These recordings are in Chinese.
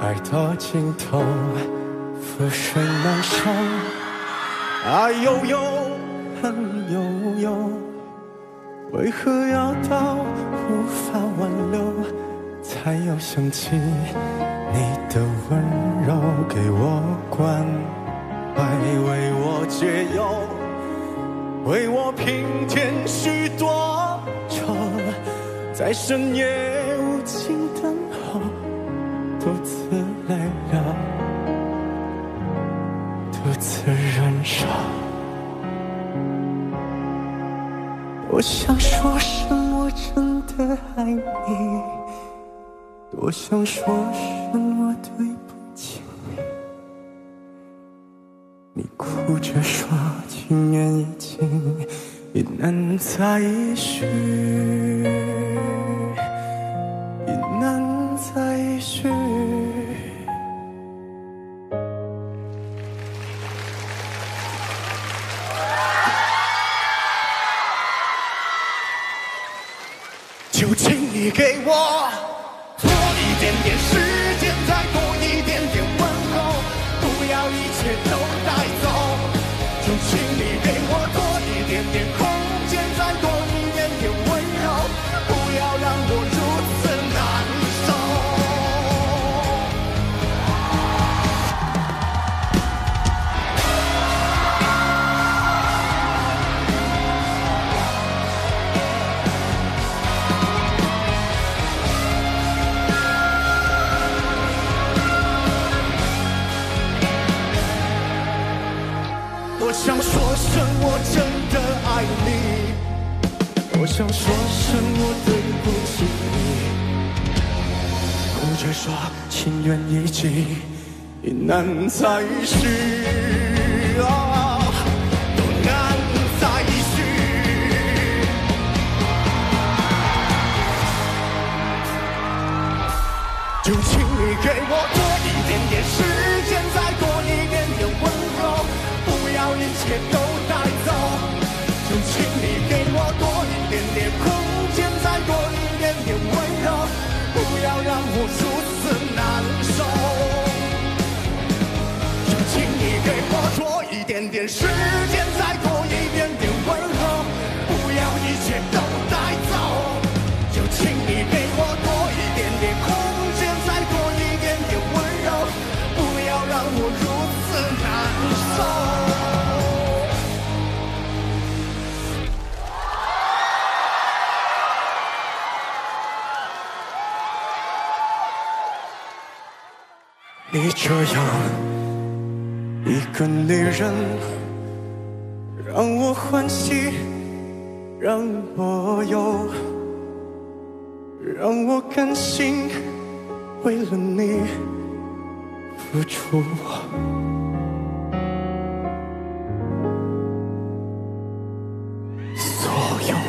爱到尽头，覆水难收。爱悠悠，恨悠悠，为何要到无法挽留，才又想起你的温柔？给我关怀，为我解忧，为我平添许多愁，在深夜无尽等候，独自泪流，独自忍受。多想说声我真的爱你，多想说声我对不起你。你哭着说情缘已尽，已难再续，已难再续。就请你给我多一点点时间，再多一点点温柔，不要一切都带走。就请你给我多一点点空间，再多一点点温柔，不要让我如此难受。我想说声我真的爱你，我想说声我对不起你，哭着说情缘已尽，已难再续，都难再续。就请你给我多一点点时间，再多一点点温柔，不要一切都带走。就请你给我多一点点空间，再多一点点温柔，不要让我如此难受。就请你给我多一点点时间，再多一点点温柔，不要一切都带走。就请你给我多一点点空间，再多一点点温柔，不要让我如此难受。你这样一个女人，让我欢喜，让我忧，让我甘心为了你付出所有。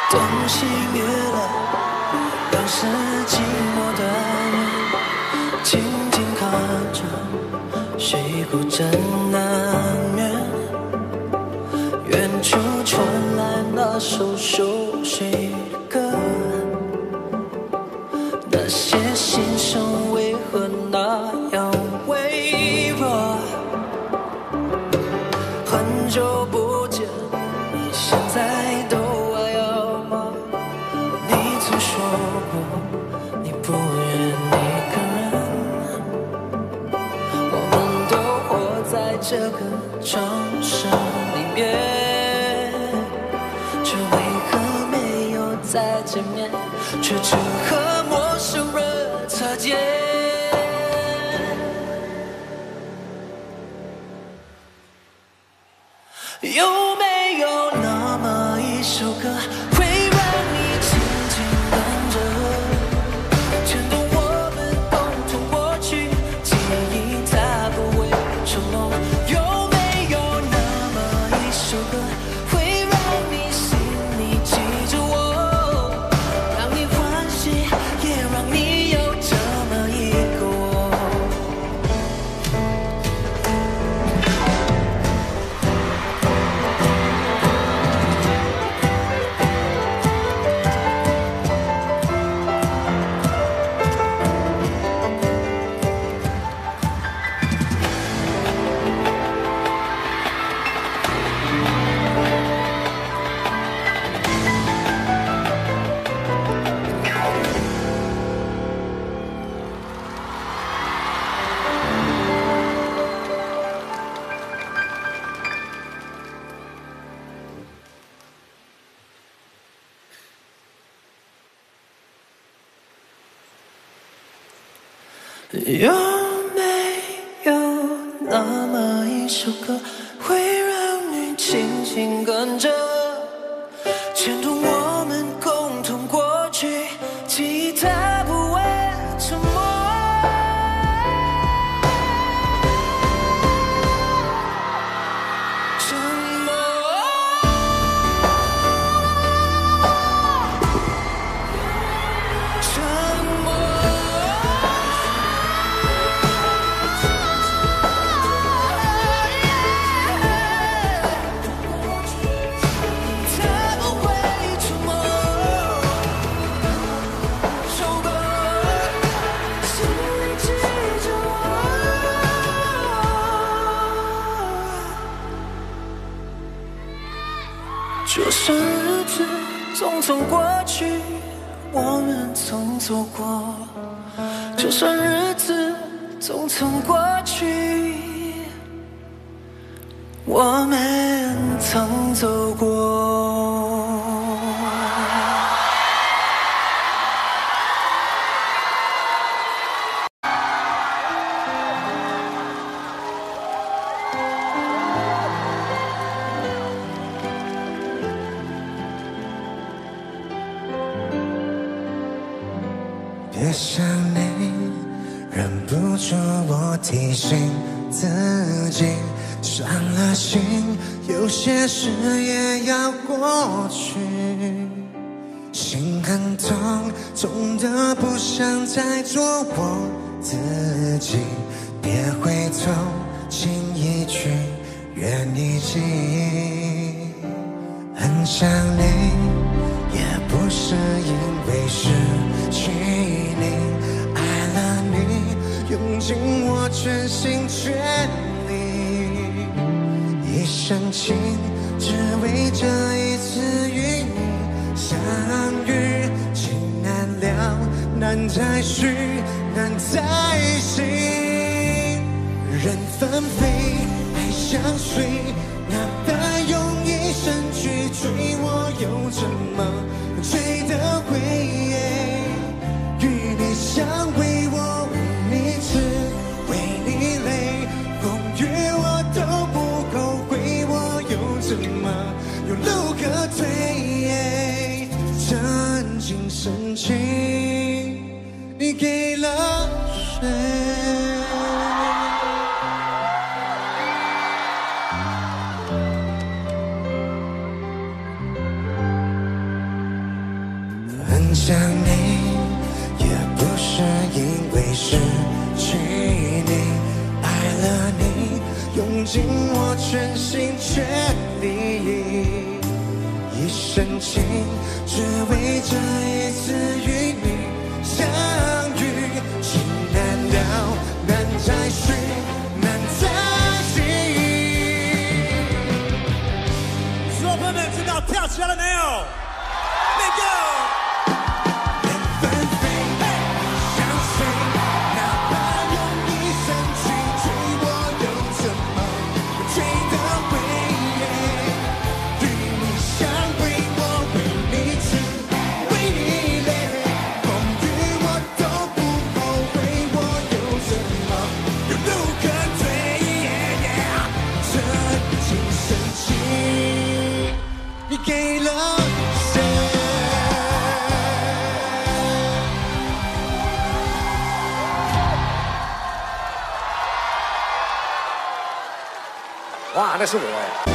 灯熄灭了，当时寂寞的人静静看着，谁孤枕难眠。远处传来那首熟悉的歌，那些心声为何那样微弱？很久不见，你现在都还有吗？你曾说过你不愿一个人，我们都活在这个城市里面，却为何没有再见面，却只和陌生人擦肩。有没有那么一首歌，会让你紧紧跟着，牵动我们共同过去，记忆它不会承诺。有没有那么一首歌，会让你心里记着我，让你欢喜，也让你有这么一个我。有没有那么一首歌，会让你紧紧跟着，牵动我们共同过去，记忆它不会沉默。沉默，沉默。就算日子匆匆过去，我们曾走过；就算日子匆匆过去，我们曾走过。 别想你，忍不住我提醒自己，伤了心，有些事也要过去。心很痛，痛得不想再做我自己。别回头，请一句愿你记。很想你，也不是因为失去你，爱了你，用尽我全心全力，一生情，只为这一次与你相遇。情难了，难再续，难再行，人纷飞，爱相随，哪怕用一生去追，我又怎么追得回？与你相偎，我为你痴，为你累，风雨我都不后悔，我又怎么有路可退？真情深情，你给了谁？ 很想你，也不是因为失去你，爱了你，用尽我全心全力，一生情，只为这一次与你相遇。情难了，难再续，难再续。 所有朋友们知道跳起来了没有？Let go！ 给了谁？ 哇，那是我哎。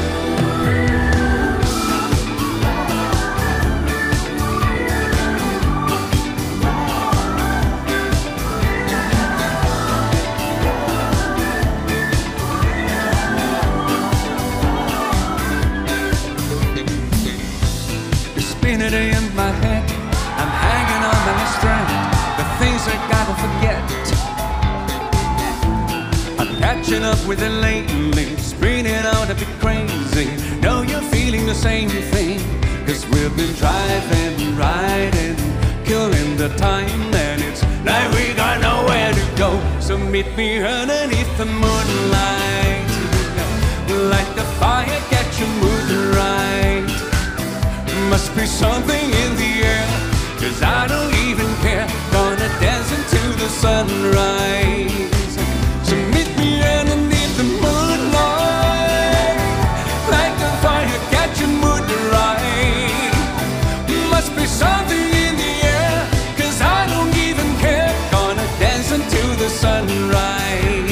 Spinning in my head, I'm hanging on by a strand. The things I gotta forget, I'm catching up with it lately, spinning out a bit crazy. Know you're feeling the same thing, 'cause we've been driving, riding, killing the time, and it's like we got nowhere to go. So meet me underneath the moonlight, like the fire catching mood right. Must be something in the air, 'cause I don't even care. Gonna dance into the sunrise. So meet me underneath the moonlight, like a fire catching mood right. Must be something in the air, 'cause I don't even care. Gonna dance into the sunrise.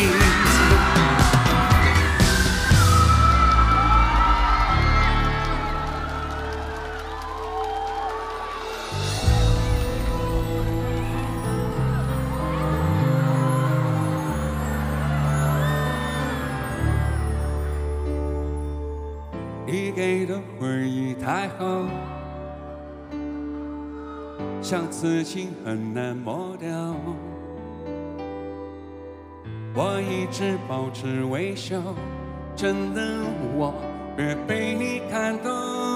你给的回忆太好，像刺青很难抹掉。我一直保持微笑，真的我别被你看懂。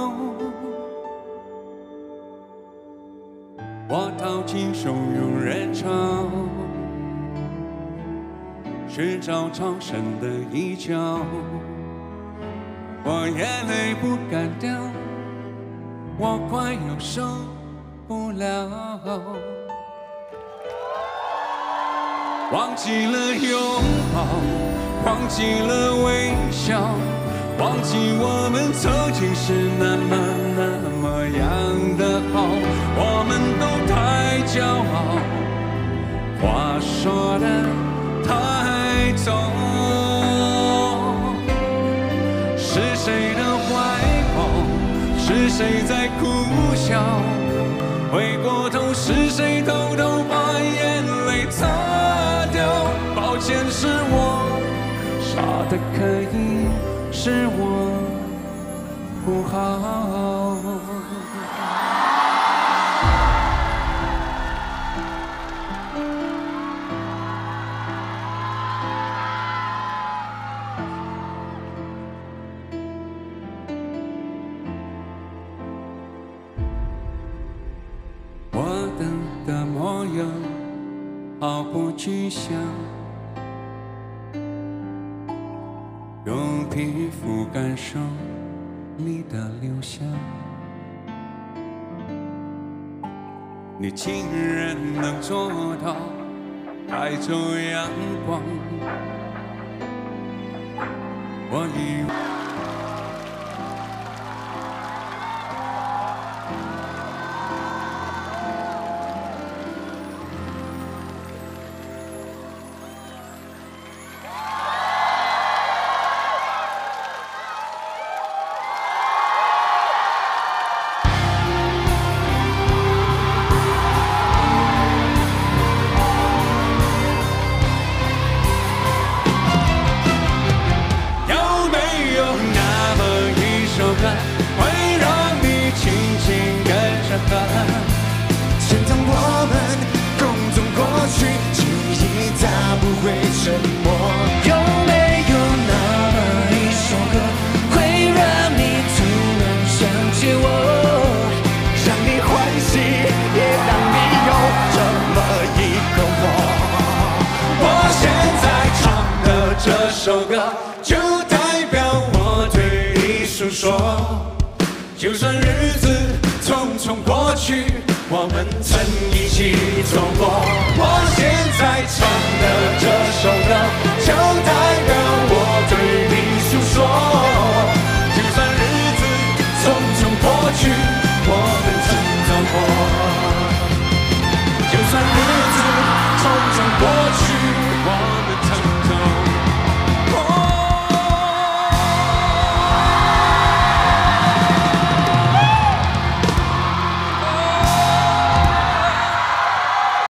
我掏尽汹涌人潮，寻找藏身的一角。我眼泪不敢掉，我快要受不了。忘记了拥抱，忘记了微笑，忘记我们曾经是那么样的好。我们都太骄傲，话说得太重。是谁的怀抱？是谁在哭笑？回过头，是谁偷偷把眼泪擦掉？抱歉，是我傻得可以，是我不好。我等的模样毫不具象，用皮肤感受你的留香。你竟然能做到带走阳光，我以为沉默。有没有那么一首歌，会让你突然想起我， 让你欢喜，也让你有这么一个我。 我现在唱的这首歌，就代表我对你诉说。就算日子匆匆过去，我们曾一起走过。我现在唱的这首歌。